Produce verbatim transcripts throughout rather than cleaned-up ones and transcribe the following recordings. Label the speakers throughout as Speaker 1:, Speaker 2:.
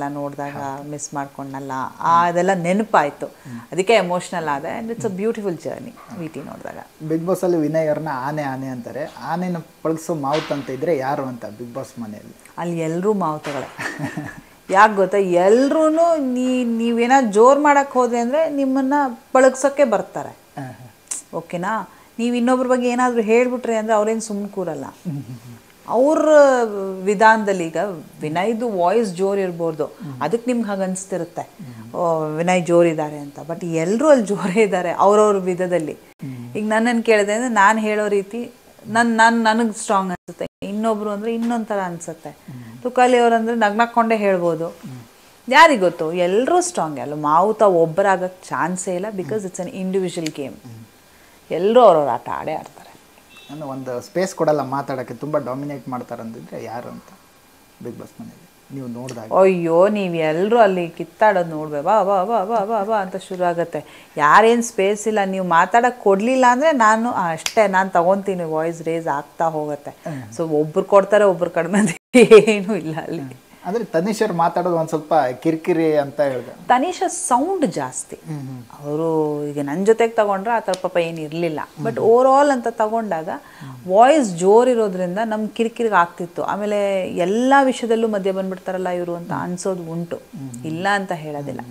Speaker 1: ಎಲ್ಲ ನೋಡಿದಾಗ ಮಿಸ್ ಮಾಡ್ಕೊಂಡಲ್ಲ ಅದೆಲ್ಲ ನೆನಪಾಯಿತು, ಅದಕ್ಕೆ ಎಮೋಷ್ನಲ್ ಆದ. And it's a beautiful journey V T ನೋಡಿದಾಗ.
Speaker 2: ಬಿಗ್ ಬಾಸಲ್ಲಿ ವಿನಯ್ ಅವ್ರನ್ನ ಆನೆ ಆನೆ ಅಂತಾರೆ, ಆನೆನ ಪಳಗಿಸೋ ಮಾವುತ್ ಅಂತ ಇದ್ರೆ ಯಾರು ಅಂತ ಬಿಗ್ ಬಾಸ್ ಮನೆಯಲ್ಲಿ?
Speaker 1: ಅಲ್ಲಿ ಎಲ್ಲರೂ ಮಾವುತಗಳೇ. ಯಾಕೆ ಗೊತ್ತಾ, ಎಲ್ಲರೂ ನೀ ನೀವೇನಾದ್ರು ಜೋರು ಮಾಡೋಕ್ಕೆ ಹೋದ್ರೆ ಅಂದರೆ ನಿಮ್ಮನ್ನು ಪಳಗ್ಸೋಕ್ಕೆ ಬರ್ತಾರೆ. ಓಕೆನಾ, ನೀವು ಇನ್ನೊಬ್ರ ಬಗ್ಗೆ ಏನಾದರೂ ಹೇಳಿಬಿಟ್ರೆ ಅಂದರೆ ಅವ್ರೇನು ಸುಮ್ಮನೆ ಕೂರಲ್ಲ. ಅವ್ರ ವಿಧಾನದಲ್ಲಿ ಈಗ ವಿನಯ್ದು ವಾಯ್ಸ್ ಜೋರು ಇರ್ಬೋದು, ಅದಕ್ಕೆ ನಿಮ್ಗೆ ಹಾಗೆ ಅನಿಸ್ತಿರುತ್ತೆ ವಿನಯ್ ಜೋರಿದ್ದಾರೆ ಅಂತ. ಬಟ್ ಎಲ್ಲರೂ ಅಲ್ಲಿ ಜೋರೇ ಇದ್ದಾರೆ ಅವ್ರವ್ರ ವಿಧದಲ್ಲಿ. ಈಗ ನನ್ನನ್ನು ಕೇಳಿದೆ ಅಂದರೆ ನಾನು ಹೇಳೋ ರೀತಿ ನನ್ನ ನಾನು ನನಗೆ ಸ್ಟ್ರಾಂಗ್ ಅನಿಸುತ್ತೆ, ಇನ್ನೊಬ್ರು ಅಂದರೆ ಇನ್ನೊಂದು ಥರ ಅನಿಸುತ್ತೆ. ತುಕಾಲಿ ಅವರಂದ್ರೆ ನಗ್ನಕ್ಕೊಂಡೇ ಹೇಳ್ಬೋದು. ಯಾರಿಗೆ ಗೊತ್ತು, ಎಲ್ಲರೂ ಸ್ಟ್ರಾಂಗ್. ಅಲ್ಲ ಮಾವುತ ಒಬ್ಬರಾಗಕ್ಕೆ ಚಾನ್ಸೇ ಇಲ್ಲ, because it's an individual game. ಎಲ್ಲರೂ ಅವ್ರವ್ರ ಆಟ ಆಡೇ ಆಡ್ತಾರೆ.
Speaker 2: ನಾನು ಒಂದು ಸ್ಪೇಸ್ ಕೊಡಲ್ಲ ಮಾತಾಡೋಕ್ಕೆ, ತುಂಬ ಡಾಮಿನೇಟ್ ಮಾಡ್ತಾರೆ ಅಂದಿದ್ರೆ ಯಾರು ಅಂತ ಬಿಗ್ ಬಾಸ್ ಮನೆಯಲ್ಲಿ ನೀವು ನೋಡಿದಾಗ?
Speaker 1: ಅಯ್ಯೋ, ನೀವು ಎಲ್ಲರೂ ಅಲ್ಲಿ ಕಿತ್ತಾಡೋದು ನೋಡ್ಬೇ ಬಾ ಬಾ ಬಾ ಬಾ ಬಾ ಬಾ ಅಂತ ಶುರು ಆಗುತ್ತೆ. ಯಾರೇನು ಸ್ಪೇಸ್ ಇಲ್ಲ, ನೀವು ಮಾತಾಡೋಕ್ಕೆ ಕೊಡಲಿಲ್ಲ ಅಂದರೆ ನಾನು ಅಷ್ಟೇ, ನಾನು ತಗೊತೀನಿ, ವಾಯ್ಸ್ ರೇಸ್ ಆಗ್ತಾ ಹೋಗುತ್ತೆ. ಸೊ ಒಬ್ರು ಕೊಡ್ತಾರೆ, ಒಬ್ರು ಕಡಿಮೆ, ಏನೂ ಇಲ್ಲ ಅಲ್ಲಿ.
Speaker 2: ಅಂದರೆ ತನಿಷರ್ ಮಾತಾಡೋದು ಒಂದು ಸ್ವಲ್ಪ ಕಿರಿಕಿರಿ ಅಂತ ಹೇಳಿದೆ.
Speaker 1: ತನಿಷ ಸೌಂಡ್ ಜಾಸ್ತಿ. ಅವರು ಈಗ ನನ್ನ ಜೊತೆಗೆ ತಗೊಂಡ್ರೆ ಆ ಥರ ಪಾಪ ಏನು ಇರಲಿಲ್ಲ. ಬಟ್ ಓವರ್ ಆಲ್ ಅಂತ ತಗೊಂಡಾಗ ವಾಯ್ಸ್ ಜೋರಿರೋದ್ರಿಂದ ನಮ್ಗೆ ಕಿರಿಕಿರಿಗೆ ಆಗ್ತಿತ್ತು. ಆಮೇಲೆ ಎಲ್ಲ ವಿಷಯದಲ್ಲೂ ಮಧ್ಯೆ ಬಂದ್ಬಿಡ್ತಾರಲ್ಲ ಇವರು ಅಂತ ಅನ್ಸೋದು ಉಂಟು, ಇಲ್ಲ ಅಂತ ಹೇಳೋದಿಲ್ಲ.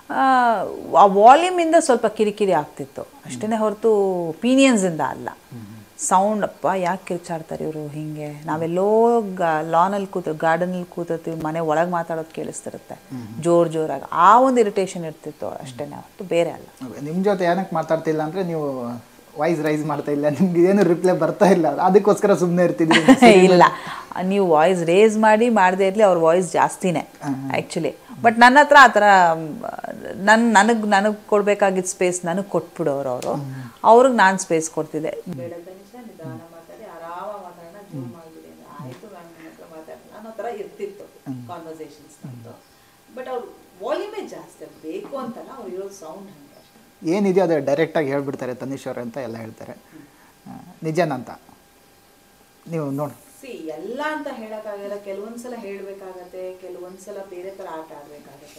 Speaker 1: ಆ ವಾಲ್ಯೂಮಿಂದ ಸ್ವಲ್ಪ ಕಿರಿಕಿರಿ ಆಗ್ತಿತ್ತು ಅಷ್ಟೇ ಹೊರತು ಒಪಿನಿಯನ್ಸಿಂದ ಅಲ್ಲ. ಸೌಂಡ್ ಅಪ್ಪ ಯಾಕೆ ಕಿರ್ಚಾಡ್ತಾರೆ ಇವರು ಹೀಗೆ, ನಾವೆಲ್ಲೋ ಗಾ ಲಾನಲ್ಲಿ ಕೂತ ಗಾರ್ಡನಲ್ಲಿ ಕೂತಿರ್ತೀವಿ, ಮನೆ ಒಳಗೆ ಮಾತಾಡೋದು ಕೇಳಿಸ್ತಿರುತ್ತೆ ಜೋರು ಜೋರಾಗಿ, ಆ ಒಂದು ಇರಿಟೇಷನ್ ಇರ್ತಿತ್ತು ಅಷ್ಟೇ ಹೊರತು ಬೇರೆ ಅಲ್ಲ.
Speaker 2: ನಿಮ್ಮ ಜೊತೆ ಏನಕ್ಕೆ ಮಾತಾಡ್ತಿಲ್ಲ ಅಂದರೆ ನೀವು ವಾಯ್ಸ್ ರೈಸ್ ಮಾಡ್ತಾ ಇಲ್ಲ, ನಿಮ್ಗೆ ಏನು ರಿಪ್ಲೈ ಬರ್ತಾ ಇಲ್ಲ, ಅದಕ್ಕೋಸ್ಕರ ಸುಮ್ಮನೆ ಇರ್ತಿದ್ರಿ?
Speaker 1: ಇಲ್ಲ, ನೀವು ವಾಯ್ಸ್ ರೇಸ್ ಮಾಡಿ ಮಾಡದೇ ಇರಲಿ, ಅವ್ರ ವಾಯ್ಸ್ ಜಾಸ್ತಿನೇ ಆ್ಯಕ್ಚುಲಿ. ಬಟ್ ನನ್ನ ಹತ್ರ ಆ ಥರ ನನ್ನ ನನಗೆ ನನಗೆ ಕೊಡಬೇಕಾಗಿದ್ದ ಸ್ಪೇಸ್ ನನಗೆ ಕೊಟ್ಬಿಡೋರು ಅವರು, ಅವ್ರಿಗೆ ನಾನು ಸ್ಪೇಸ್ ಕೊಡ್ತಿದ್ದೆ. ನಿಧಾನ ಮಾತಾಡಿ ಆರಾಮಾಗಿ ಮಾತಾಡೋಣ, ಜೂಮ್ ಮಾಡಿಬಿಡಿ ಆಯಿತು, ನಾನು ನನ್ನ ಹತ್ರ ಮಾತಾಡೋಣ ಅನ್ನೋ ಥರ ಇರ್ತಿತ್ತು ಕಾನ್ವರ್ಸೇಷನ್ಸ್ ನಮ್ಮದು. ಬಟ್ ಅವ್ರು ವಾಲ್ಯೂಮೇ ಜಾಸ್ತಿ ಬೇಕು ಅಂತಲ್ಲ, ಅವ್ರು ಇರೋ ಸೌಂಡ್ ಹಂಗೆ
Speaker 2: ಏನಿದೆಯೋ ಅದು ಡೈರೆಕ್ಟಾಗಿ ಹೇಳ್ಬಿಡ್ತಾರೆ ತನಿಷ್ ಅವ್ರು ಅಂತ ಎಲ್ಲ ಹೇಳ್ತಾರೆ. ನಿಜನಂತ ನೀವು ನೋಡಿ
Speaker 1: ಸಿ ಎಲ್ಲ ಅಂತ ಹೇಳೋಕ್ಕಾಗಲ್ಲ, ಕೆಲವೊಂದ್ಸಲ ಹೇಳಬೇಕಾಗತ್ತೆ, ಕೆಲವೊಂದ್ಸಲ ಬೇರೆ ಥರ ಆಟ ಆಡಬೇಕಾಗತ್ತೆ.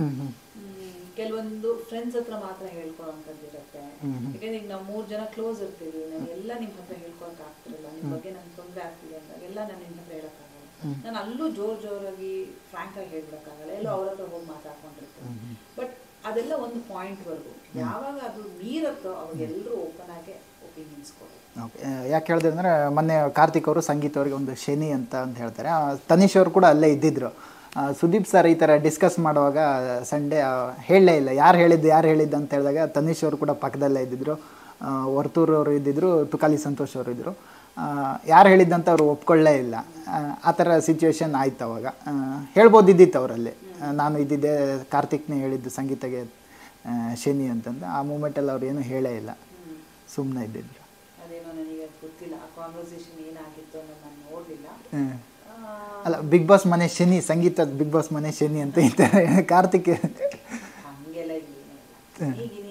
Speaker 1: ಕೆಲವೊಂದು ಫ್ರೆಂಡ್ಸ್ ಹತ್ರ ಮಾತ್ರ ಹೇಳ್ಕೊಳಂಥದ್ದಿರುತ್ತೆ. ಯಾಕಂದ್ರೆ ಈಗ ನಾವು ಮೂರು ಜನ ಕ್ಲೋಸ್ ಇರ್ತೀವಿ, ನಾನು ಎಲ್ಲ ನಿಮ್ಮ ಹತ್ರ ಹೇಳ್ಕೊಳಕ್ ಆಗ್ತಿರಲ್ಲ, ನಿಮ್ಮ ಬಗ್ಗೆ ನಂಗೆ ತೊಂದರೆ ಆಗ್ತಿದೆ ಅಂದಾಗ ಎಲ್ಲ ನಾನು ನಿಮ್ಮ ಹತ್ರ ಹೇಳೋಕ್ಕಾಗಲ್ಲ. ನಾನು ಅಲ್ಲೂ ಜೋರು ಜೋರಾಗಿ ಫ್ರಾಂಕ್ ಆಗಿ ಹೇಳ್ಬಿಡಕ್ಕಾಗಲ್ಲ, ಎಲ್ಲೋ ಅವ್ರ ಹತ್ರ ಹೋಗಿ ಮಾತಾಡ್ಕೊಂಡಿರ್ತೀನಿ. ಬಟ್ ಅದೆಲ್ಲ ಒಂದು ಪಾಯಿಂಟ್ವರೆಗೂ, ಯಾವಾಗ ಅದು ಮೀರತ್ತೋ ಅವಾಗ ಎಲ್ಲರೂ ಓಪನ್ ಆಗಿ ಒಪಿನಿಯನ್ಸ್ ಕೊಡೋದು.
Speaker 2: ಓಕೆ, ಯಾಕೆ ಹೇಳಿದೆ ಅಂದರೆ ಮೊನ್ನೆ ಕಾರ್ತಿಕ್ ಅವರು ಸಂಗೀತ ಅವ್ರಿಗೆ ಒಂದು ಶನಿ ಅಂತ ಅಂತ ಹೇಳ್ತಾರೆ. ತನಿಷ್ ಅವರು ಕೂಡ ಅಲ್ಲೇ ಇದ್ದಿದ್ರು. ಸುದೀಪ್ ಸರ್ ಈ ಥರ ಡಿಸ್ಕಸ್ ಮಾಡುವಾಗ ಸಂಡೇ ಹೇಳಲೇ ಇಲ್ಲ, ಯಾರು ಹೇಳಿದ್ದು ಯಾರು ಹೇಳಿದ್ದು ಅಂತ ಹೇಳಿದಾಗ ತನಿಷ್ ಅವರು ಕೂಡ ಪಕ್ಕದಲ್ಲೇ ಇದ್ದಿದ್ರು, ವರ್ತೂರ್ ಅವರು ಇದ್ದಿದ್ರು, ತುಕಾಲಿ ಸಂತೋಷ್ ಅವರು ಇದ್ದರು. ಯಾರು ಹೇಳಿದ್ದಂತ ಅವರು ಒಪ್ಕೊಳ್ಳೇ ಇಲ್ಲ. ಆ ಥರ ಸಿಚುವೇಶನ್ ಆಯ್ತು. ಅವಾಗ ಹೇಳ್ಬೋದಿದ್ದಿತ್ತು ಅವರಲ್ಲಿ, ನಾನು ಇದ್ದಿದ್ದೆ, ಕಾರ್ತಿಕ್ನೇ ಹೇಳಿದ್ದು ಸಂಗೀತಗೆ ಶನಿ ಅಂತಂದು. ಆ ಮೂಮೆಂಟಲ್ಲಿ ಅವ್ರು ಏನೂ ಹೇಳೇ ಇಲ್ಲ, ಸುಮ್ಮನೆ ಇದ್ದಿದ್ರು.
Speaker 1: ಅದೇನೋ ನನಗೆ ಗೊತ್ತಿಲ್ಲ ಆ ಕಾನ್ವರ್ಸೇಷನ್ ಏನಾಗಿತ್ತು ಅನ್ನೋದು ನಾನು ನೋಡಲಿಲ್ಲ.
Speaker 2: ಅಲ್ಲ, ಬಿಗ್ ಬಾಸ್ ಮನೆ ಶನಿ, ಸಂಗೀತ ಬಿಗ್ ಬಾಸ್ ಮನೆ ಶನಿ ಅಂತ ಇರ್ತಾರೆ ಕಾರ್ತಿಕ್.
Speaker 1: ಹಂಗೆಲ್ಲ ಏನಿಲ್ಲ.